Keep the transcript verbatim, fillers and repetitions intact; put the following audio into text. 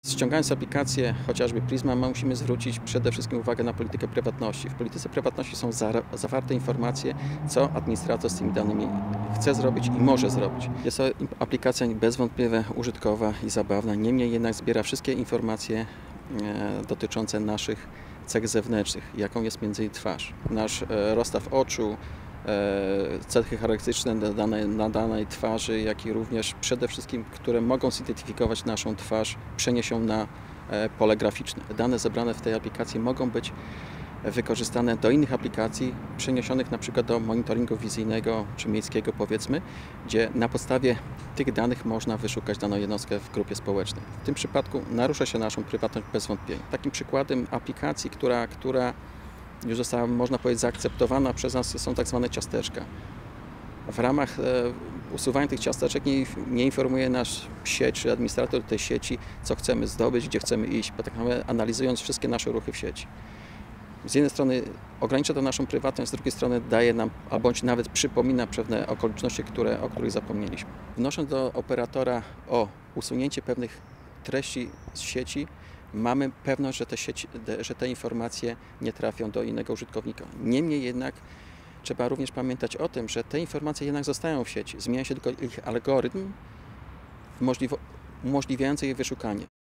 Ściągając aplikację, chociażby Prisma, musimy zwrócić przede wszystkim uwagę na politykę prywatności. W polityce prywatności są zawarte informacje, co administrator z tymi danymi chce zrobić i może zrobić. Jest to aplikacja bezwątpliwie użytkowa i zabawna, niemniej jednak zbiera wszystkie informacje dotyczące naszych cech zewnętrznych, jaką jest między innymi twarz, nasz rozstaw oczu, cechy charakterystyczne na danej, na danej twarzy, jak i również przede wszystkim, które mogą zidentyfikować naszą twarz, przeniesią na pole graficzne. Dane zebrane w tej aplikacji mogą być wykorzystane do innych aplikacji, przeniesionych na przykład do monitoringu wizyjnego czy miejskiego, powiedzmy, gdzie na podstawie tych danych można wyszukać daną jednostkę w grupie społecznej. W tym przypadku narusza się naszą prywatność bez wątpienia. Takim przykładem aplikacji, która, która już została, można powiedzieć, zaakceptowana przez nas, są tak zwane ciasteczka. W ramach e, usuwania tych ciasteczek nie, nie informuje nasz sieć czy administrator tej sieci, co chcemy zdobyć, gdzie chcemy iść, bo tak naprawdę analizując wszystkie nasze ruchy w sieci. Z jednej strony ogranicza to naszą prywatność, z drugiej strony daje nam, a bądź nawet przypomina pewne okoliczności, które, o których zapomnieliśmy. Wnosząc do operatora o usunięcie pewnych treści z sieci, mamy pewność, że te, sieci, że te informacje nie trafią do innego użytkownika. Niemniej jednak trzeba również pamiętać o tym, że te informacje jednak zostają w sieci. Zmienia się tylko ich algorytm umożliwiający ich wyszukanie.